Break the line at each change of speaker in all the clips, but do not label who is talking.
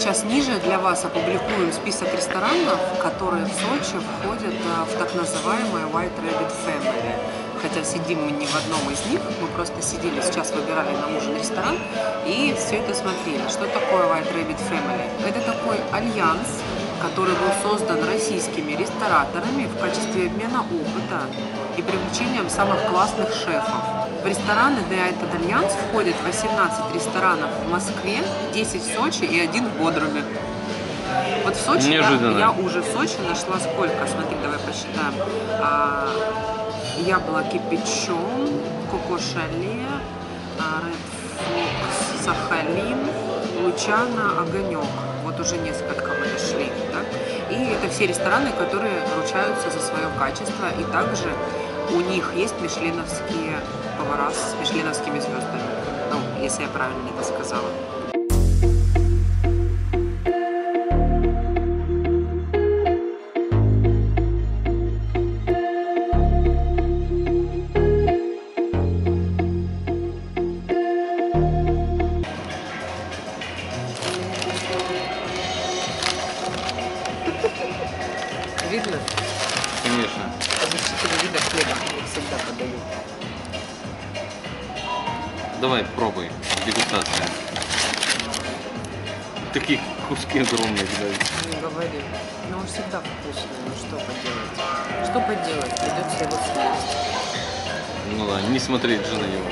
сейчас ниже для вас опубликую список ресторанов, которые в Сочи входят в так называемое White Rabbit Family. Хотя сидим мы не в одном из них, мы просто сидели, сейчас выбирали на ужин ресторан и все это смотрели. Что такое White Rabbit Family? Это такой альянс, который был создан российскими рестораторами в качестве обмена опыта и привлечением самых классных шефов. В рестораны этот альянс входит 18 ресторанов в Москве, 10 в Сочи и 1 в Бодруме. Вот в Сочи я уже в Сочи нашла сколько? Смотри, давай посчитаем. Яблоки печен, Коко Шале, Ред Фокс, Сахалин, Лучано, Огонек. Вот уже несколько мы нашли. Да? И это все рестораны, которые ручаются за свое качество. И также у них есть мишленовские повара с мишленовскими звездами. Ну, если я правильно это сказала. Видно?
Конечно.
Разрешительный вида хлеба, как всегда подают.
Давай, пробуй. Дегустация. Такие куски огромные, да.
Не говори. Но он всегда вкусный. Ну что поделать? Что поделать? Придется его съесть.
Ну да, не смотреть же на него.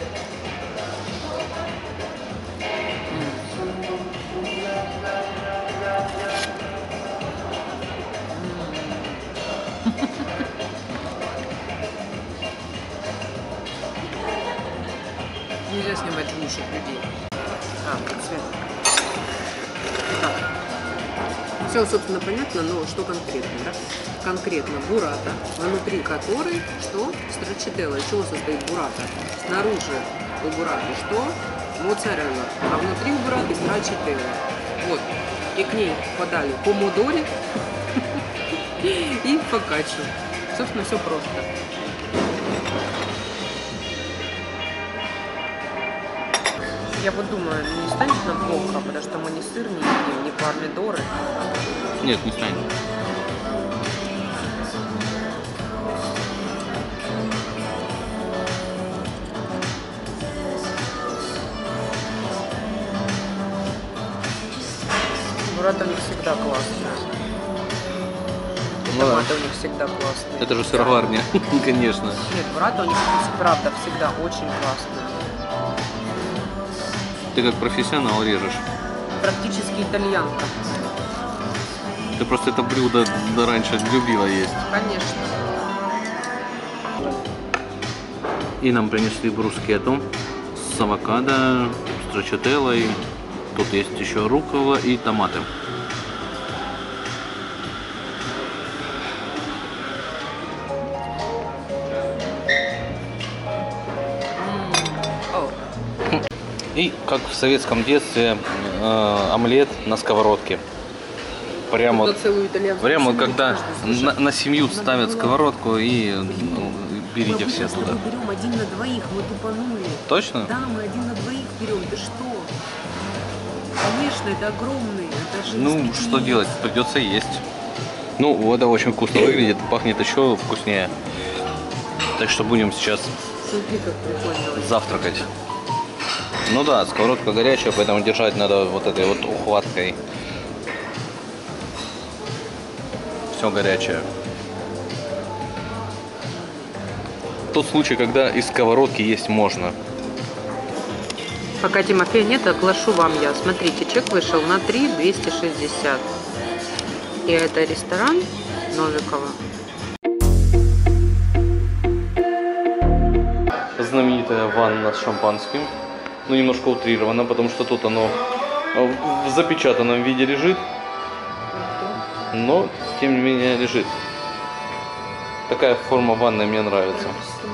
Нельзя снимать лучших людей. Тут свет. Так. Все, собственно, понятно, но что конкретно, да? Конкретно бурата, внутри которой что? Страчителла. Из чего состоит бурата? Снаружи у бураты что? Моцарелла. А внутри у бураты страчителла. Вот. И к ней подали помидоры и фокаччо. Собственно, все просто. Я вот думаю, не станет нам плохо, потому что мы ни сыр не едим, ни помидоры.
Нет, не станет.
Бурата у них всегда классная. Томаты у них всегда классные.
Это же сыроварня, конечно.
Нет, бурата у них правда всегда очень классная.
Ты как профессионал режешь.
Практически итальянка.
Ты просто это блюдо раньше любила есть.
Конечно.
И нам принесли брускетту с авокадо, страчателлой. Тут есть еще руккола и томаты. И как в советском детстве омлет на сковородке. Прямо когда на семью ставят сковородку и берите все туда.
Мы берем 1 на 2, мы тупанули.
Точно?
Да, мы 1 на 2 берем. Ты что? Конечно, это огромные. Это же
ну, что делать? Придется есть. Ну, это очень вкусно выглядит, пахнет еще вкуснее. Так что будем сейчас завтракать. Ну да, сковородка горячая, поэтому держать надо вот этой вот ухваткой. Все горячее. Тот случай, когда из сковородки есть можно.
Пока Тимофея нет, оглашу вам я. Смотрите, чек вышел на 3,260. И это ресторан Новикова.
Знаменитая ванна с шампанским. Ну, немножко утрировано, потому что тут оно в запечатанном виде лежит. Но, тем не менее, лежит. Такая форма ванны мне нравится.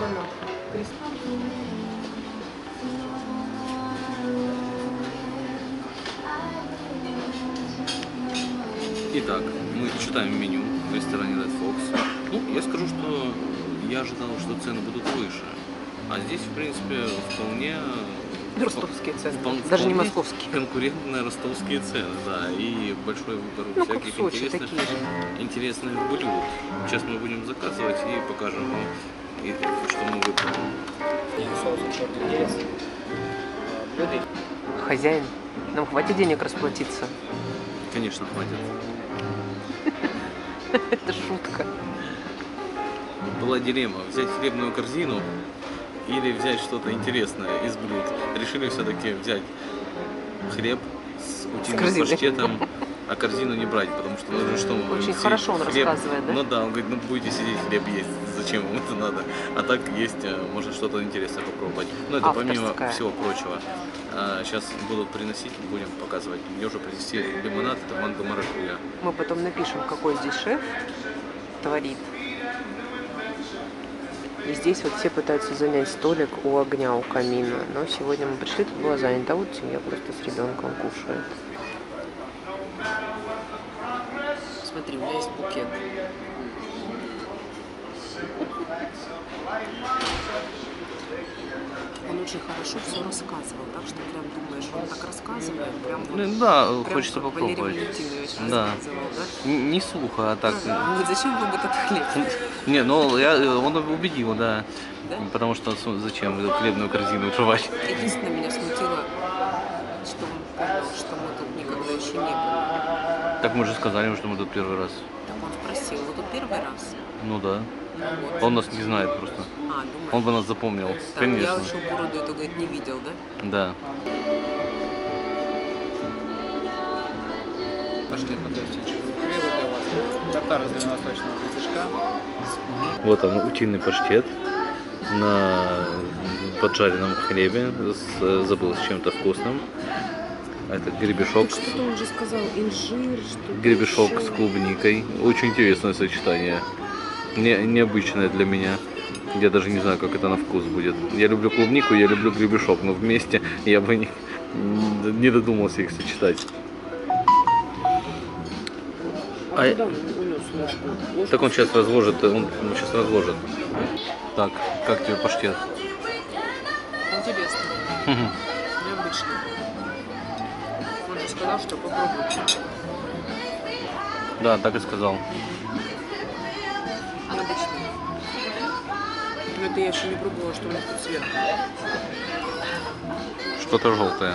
Итак, мы читаем меню в ресторане Red Fox. Ну, я скажу, что я ожидал, что цены будут выше. А здесь, в принципе, вполне
Ростовские цены,
Вполне
даже не московские.
Конкурентные ростовские цены, да, и большой выбор
Ну, как
всяких
в Сочи, такие же.
интересных блюд. Сейчас мы будем заказывать и покажем вам, что мы выбрали.
Соус черный перец. Блюдо.
Хозяин, нам хватит денег расплатиться?
Конечно, хватит.
Это шутка.
Была дилемма: взять хлебную корзину или взять что-то интересное из блюд. Решили все-таки взять хлеб с утиным
корзиной.
паштетом, а корзину не брать, потому что ну что мы будем
Очень
сидеть
хорошо он
хлеб.
рассказывает, да?
Ну да, он говорит, ну будете сидеть хлеб есть, зачем вам это надо? А так есть, можно что-то интересное попробовать. Ну это помимо
Авторская.
всего прочего. Сейчас будут приносить, будем показывать. Мне уже принесли лимонад, это манго маракуйя.
Мы потом напишем, какой здесь шеф творит. И здесь вот все пытаются занять столик у огня, у камина. Но сегодня мы пришли, тут было занято. А вот семья просто с ребенком кушает. Смотри, у меня есть букет. Он очень хорошо все рассказывал, так что прям думаешь, он так рассказывает, прям вот,
Ну да,
прям
хочется
как Валерий
попробовать.
Валентинович
Да.
рассказывал, да?
Не сухо, а так.
Ну, зачем вам этот хлеб?
Не, ну он убедил, да.
Да?
Потому что зачем эту хлебную корзину жевать?
Единственное, меня смутило, что он понял, что мы тут никогда еще не были.
Так мы же сказали, что мы тут первый раз.
Так он спросил, вы тут первый раз?
Ну да.
Ну вот.
Он нас не знает просто.
А, думаю.
Он бы нас запомнил.
Так,
Конечно.
я еще бороду эту, говорит, не видел, да?
Да.
Пошли подождите. Хлеба для вас. Тартар из дальневосточного гребешка.
Вот он, утиный паштет на поджаренном хлебе. Забыл, с чем-то вкусным. Это гребешок.
Что-то он же сказал, инжир, что
Гребешок с клубникой. Очень интересное сочетание. Необычное для меня. Я даже не знаю, как это на вкус будет. Я люблю клубнику, я люблю гребешок, но вместе я бы не додумался их сочетать.
Куда он унес ложку?
Так он сейчас разложит, он сейчас разложит. Так, как тебе паштет?
Интересно,
Мгм.
необычно. Он же сказал, что попробуйте.
Да, так и сказал.
Необычно. Но это я еще не пробовала, что у них тут сверху.
Что-то желтое.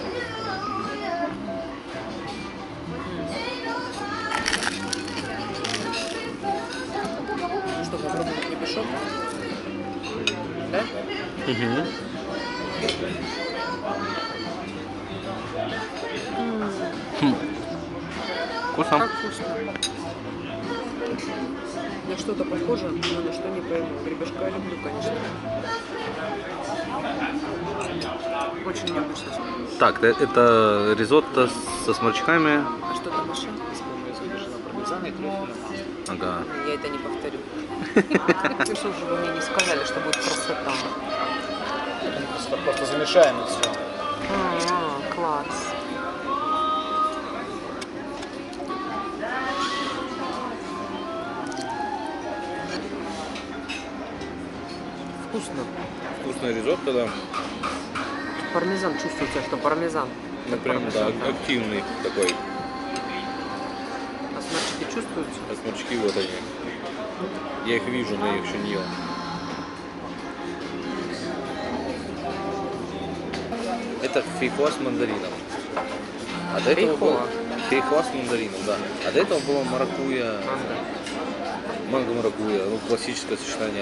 Ну что, попробуем гребешок? Да?
Угу. Вкусно.
Как вкусно. На что-то похоже, но на что не пойму. Гребешка я люблю, конечно. Очень необычно.
Так, это ризотто со сморчками.
А что там еще?
Замешано пармезан и трюфельное масло.
Ага.
Я это не повторю. Что же вы мне не сказали, что будет красота?
Просто замешаем и все.
Класс. Вкусно.
Вкусное ризотто, да.
Пармезан чувствуется, что пармезан.
Ну
Как
прям, да,
пармезан,
активный такой.
А сморчки чувствуются?
А сморчки вот они. Я их вижу, но я их еще не ел. Это фейхоа с мандарином. А до этого
Фейхоа?
было фейхоа с мандарином, да. А до этого было маракуйя, манго маракуйя, ну классическое сочетание.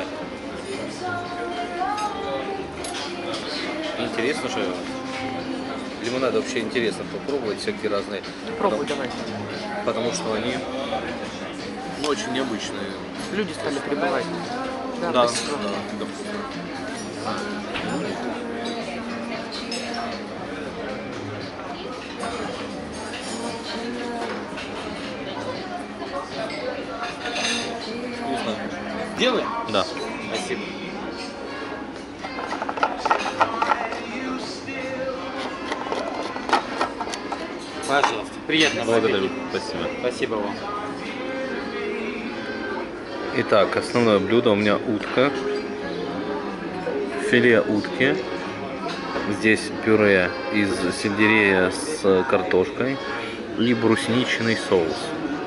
Интересно, что лимонады вообще интересно попробовать всякие разные.
Пробуй, давай.
Потому что они очень необычные.
Люди стали прибывать. Да,
Да,
спасибо.
да, вкусно. Вкусно.
Делай?
Да.
Спасибо. Пожалуйста. Приятно.
Благодарю. Спасибо.
Спасибо вам.
Итак, основное блюдо у меня утка. Филе утки Здесь пюре из сельдерея с картошкой и брусничный соус.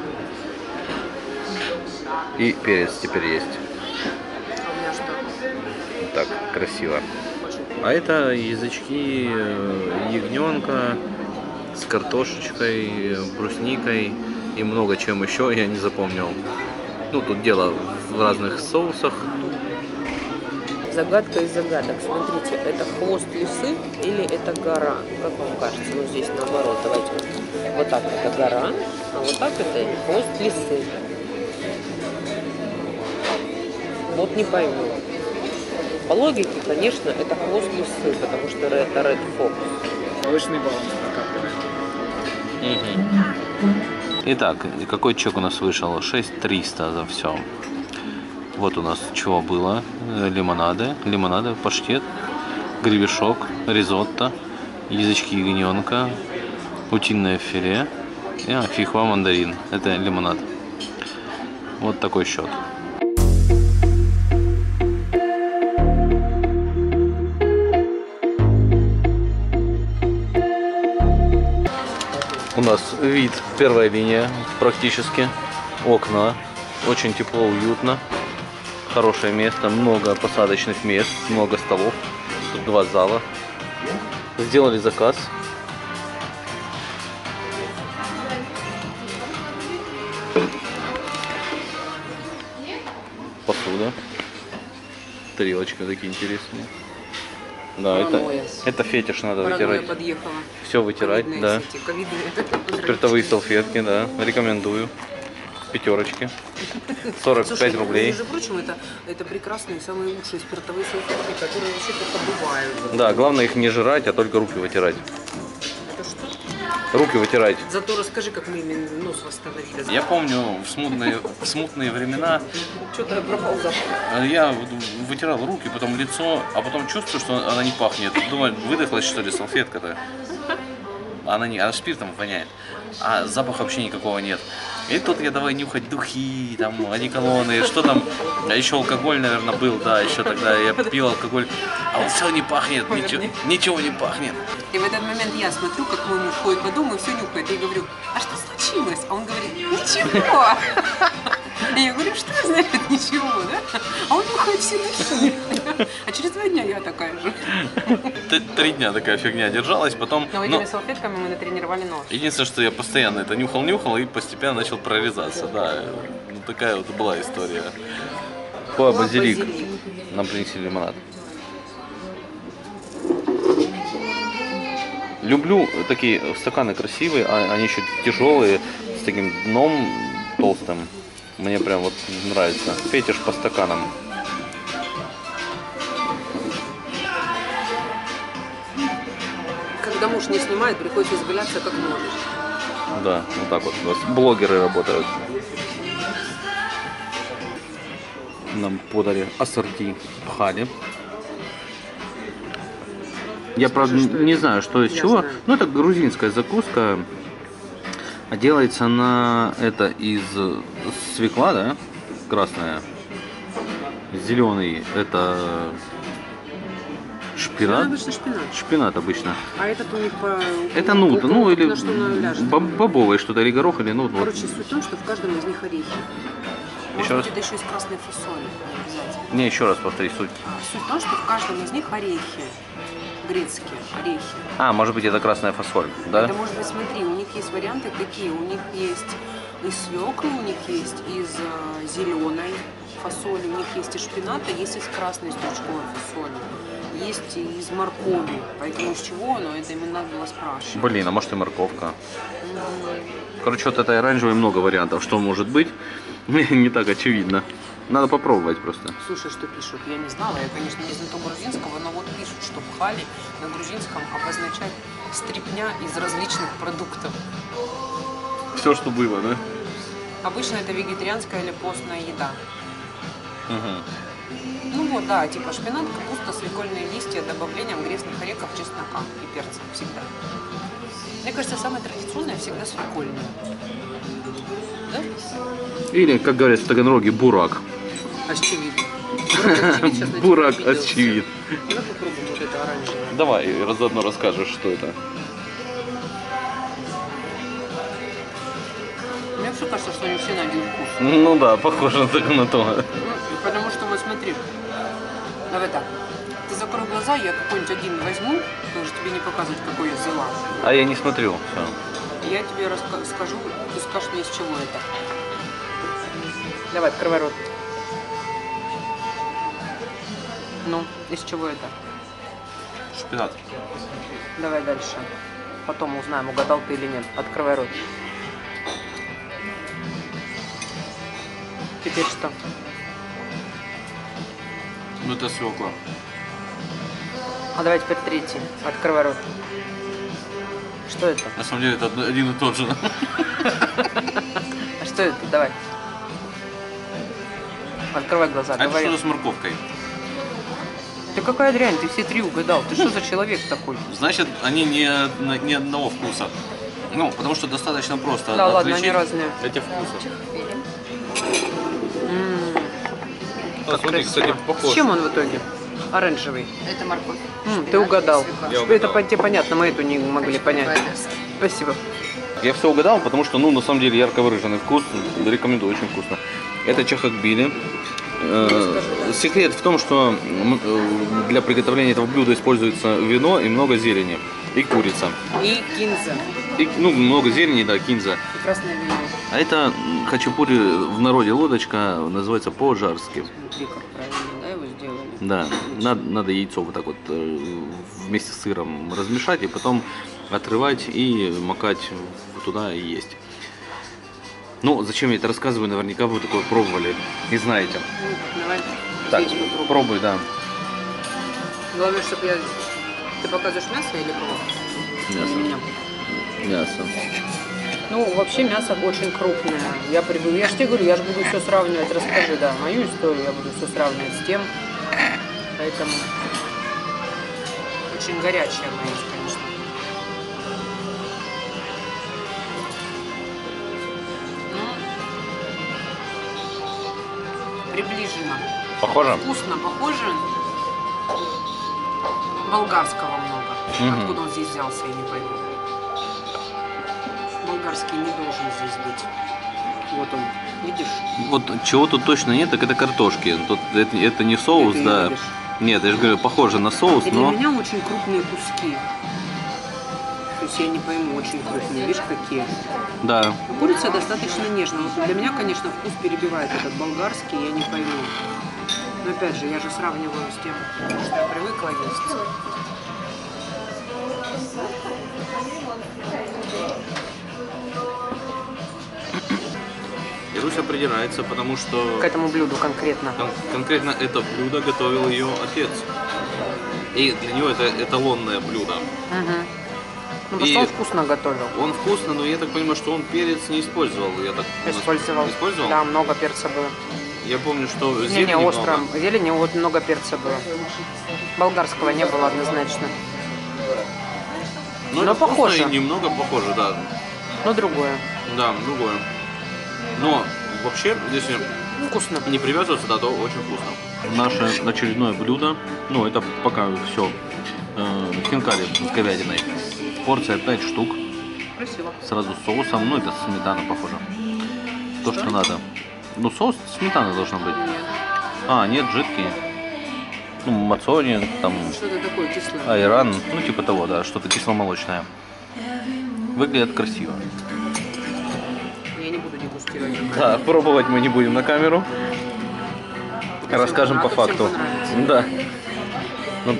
И перец теперь есть.
А у меня что?
Так, красиво. А это язычки ягненка с картошечкой, брусникой и много чем еще, я не запомнил. Ну, тут дело в разных соусах.
Загадка из загадок. Смотрите, это хвост лисы или это гора? Как вам кажется? Ну, здесь наоборот. Давайте вот так это гора, а вот так это хвост лисы. Вот не пойму. По логике, конечно, это хвост лисы, потому что это Red Fox.
Повышенный баланс накапливает.
Итак, какой чек у нас вышел? 6300 за все. Вот у нас чего было? Лимонады, паштет, гребешок, ризотто, язычки ягненка, утиное филе, фихва, мандарин. Это лимонад. Вот такой счет. У нас вид, первая линия практически, окна, очень тепло, уютно, хорошее место, много посадочных мест, много столов, тут 2 зала. Сделали заказ. Посуда, тарелочки такие интересные. Да, это фетиш, надо вытирать.
Подъехала.
Все вытирать, да. Спиртовые салфетки, да. Рекомендую. 5. 45
Слушай,
рублей.
Между прочим, это прекрасные, самые лучшие спиртовые салфетки, которые вообще только бывают.
Да, главное их не жрать, а только руки вытирать.
Это что?
Руки вытирать.
Зато расскажи, как мы именно нос восстановили.
Я помню, в смутные времена
Что-то пропал запах.
я вытирал руки, потом лицо, а потом чувствую, что она не пахнет. Думаю, выдохлась, что ли, салфетка-то. Она спиртом воняет, а запаха вообще никакого нет. И тут я давай нюхать духи, там, одеколоны, что там, а еще алкоголь, наверное, был, да, еще тогда я пил алкоголь, а он все не пахнет, ничего не пахнет.
И в этот момент я смотрю, как мой муж ходит по дому и все нюхает. И я говорю, а что случилось? А он говорит, ничего. И я говорю, что значит ничего, да? А он нюхает все духи. А через 2 дня я такая же.
3 дня такая фигня держалась, потом...
Но этими салфетками мы натренировали нос.
Единственное, что я постоянно это нюхал и постепенно начал прорезаться, да. Ну, такая вот была история. Базилик. Нам принесли лимонад. Люблю такие стаканы красивые, они еще тяжелые, с таким дном толстым. Мне прям вот нравится. Фетиш по стаканам.
Когда муж не снимает, приходится изгаляться как можешь.
Да, вот так вот у нас блогеры работают. Нам подали ассорти пхали. Я, правда, не знаю, что из чего. Но это грузинская закуска. Делается она из свекла, да? Красная. Зеленый это шпинат.
Обычно шпинат.
Шпинат обычно.
А этот у них по...
Это нут, ну или
на что она ляжет.
бобовое что-то, или горох, или нут.
Короче, суть в том, что в каждом из них орехи. Может быть, это еще из красной фасоли.
Не, еще раз повтори суть.
Суть в том, что в каждом из них орехи. Грецкие орехи.
А, может быть, это красная фасоль, да?
Это может быть, смотри, у них есть варианты такие. У них есть из свеклы, у них есть из зеленой фасоли, у них есть из шпината, есть из красной стручковой фасоли, есть и из моркови. Поэтому из чего, но это именно надо было спрашивать.
Блин, а может и морковка. Короче, вот этой оранжевой много вариантов, что может быть. Не так очевидно. Надо попробовать просто.
Слушай, что пишут? Я не знала, я, конечно, не знаю грузинского, но вот пишут, что пхали на грузинском обозначает стряпня из различных продуктов.
Все, что было, да?
Обычно это вегетарианская или постная еда.
Угу.
Ну вот, да, типа шпинат, капуста, свекольные листья, добавлением грецных орехов, чеснока и перца всегда. Мне кажется, самое традиционное всегда свекольное. Да?
Или, как говорят в Таганроге, бурак.
Очевидно.
Бурак очевид.
Давай попробуем вот это оранжевое.
Давай, заодно расскажешь, что это.
Мне вообще кажется, что они все на один вкус.
Ну да, похоже на то.
Ну, потому что вот смотри. Давай так. Ты закрой глаза, я какой-нибудь один возьму, потому что тебе не показывать, какой я взяла.
А я не смотрю. Все.
Я тебе скажу, ты скажешь мне, из чего это. Давай, открывай рот. Ну, из чего это?
Шпинат.
Давай дальше. Потом узнаем, угадал ты или нет. Открывай рот. Теперь что?
Ну это свекла.
А давай теперь третий. Открывай рот. Что это?
На самом деле это один и тот же.
А что это? Давай. Открывай глаза.
А это
Говори.
что-то с морковкой.
Ты какая дрянь, ты все три угадал. Ты что за человек такой?
Значит, они не одного вкуса. Ну, потому что достаточно просто
Да ладно,
отличить
они разные.
эти вкусы.
Как
Смотри,
красиво.
кстати, похож.
С чем он в итоге? Оранжевый.
Это морковь.
Ты угадал.
Я
Это
угадал.
тебе понятно, мы эту не могли понять. Спасибо.
Я все угадал, потому что, ну, на самом деле, ярко выраженный вкус. Рекомендую, очень вкусно. Это чахакбили. Секрет в том, что для приготовления этого блюда используется вино и много зелени. И курица.
И кинза.
И, ну, много зелени, да, кинза.
И красное вино.
А это хачапури в народе лодочка, называется по-жарски.
Смотри, как правильно, да, его сделали?
Да, надо яйцо вот так вот вместе с сыром размешать и потом отрывать и макать туда и есть. Ну, зачем я это рассказываю, наверняка вы такое пробовали и знаете.
Ну, давай.
Так,
здесь попробуем.
пробуй, да.
Главное, чтобы я... Ты показываешь мясо или кого?
Мясо.
Или меня?
Мясо.
Ну, вообще мясо очень крупное. Я же тебе говорю, я же буду все сравнивать. Расскажи, да, мою историю я буду все сравнивать с тем. Поэтому очень горячая моя, конечно. Ну, приближенно.
Похоже?
Вкусно, похоже. Болгарского много.
Мгм.
Откуда он здесь взялся, я не пойму. Болгарский не должен здесь быть. Вот он, видишь?
Вот чего тут точно нет, так это картошки. Тут это не соус,
Ты
да.
видишь?
Нет, я же говорю, похоже на соус,
И для
но...
меня очень крупные куски. То есть я не пойму, очень крупные. Видишь, какие?
Да.
Но курица достаточно нежная. Вот для меня, конечно, вкус перебивает этот болгарский, я не пойму. Но опять же, я же сравниваю с тем, что я привыкла есть.
Ируся придирается, потому что
К этому блюду конкретно.
конкретно это блюдо готовил ее отец. И для него это эталонное блюдо.
Угу. Ну, потому
И-
что он вкусно готовил.
Он вкусно, но я так понимаю, что он перец не использовал. Я так
Использовал.
Использовал?
Да, много перца было.
Я помню, что
Не,
зелени
остро.
много.
Зелени вот много перца было. Болгарского не было однозначно.
Но
Но
это вкусно
похоже.
и немного похоже, да.
Но другое.
Да, другое. Но вообще, если
Вкусно.
не привязываться, да, то очень вкусно. Наше очередное блюдо, ну это пока все, хинкали с говядиной. Порция 5 штук,
Красиво.
сразу с соусом, ну это сметана похоже. То, что надо. Ну соус сметана должна быть. А, нет, жидкий. Ну, мацони, там,
Что-то такое кислое.
айран, ну типа того, да, что-то кисломолочное. Выглядит красиво.
Я не буду дегустировать.
Да, пробовать мы не будем на камеру.
Всем
Расскажем по
понравится,
факту.
всем
Да. Ну,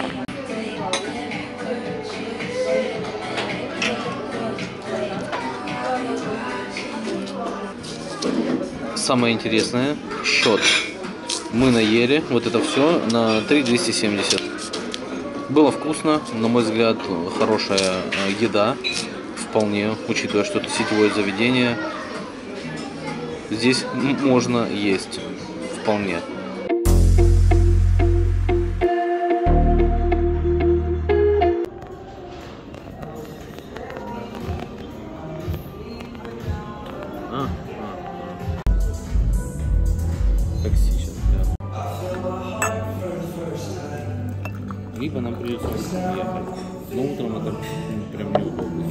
самое интересное, счет. Мы наели вот это все на 3,270. Было вкусно, на мой взгляд, хорошая еда. Вполне, учитывая, что это сетевое заведение. Здесь можно есть. Вполне. Такси сейчас. либо нам придется ехать. Но утром это прям неудобно.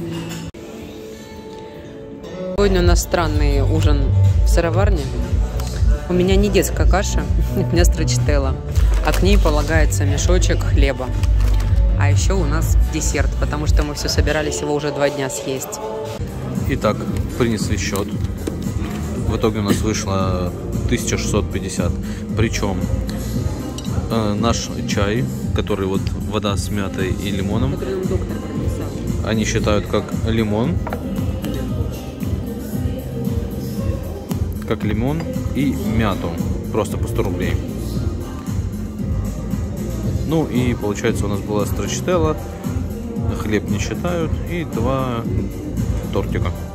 Сегодня у нас странный ужин в сыроварне. У меня не детская каша, у меня строчителла, а к ней полагается мешочек хлеба. А еще у нас десерт, потому что мы все собирались его уже 2 дня съесть.
Итак, принесли счет. В итоге у нас вышло 1650. Причем наш чай, который вот вода с мятой и лимоном,
Который нам доктор прописал.
они считают как лимон. Как лимон и мяту. Просто по 100 рублей. Ну и получается у нас была строчителла, хлеб не считают и 2 тортика.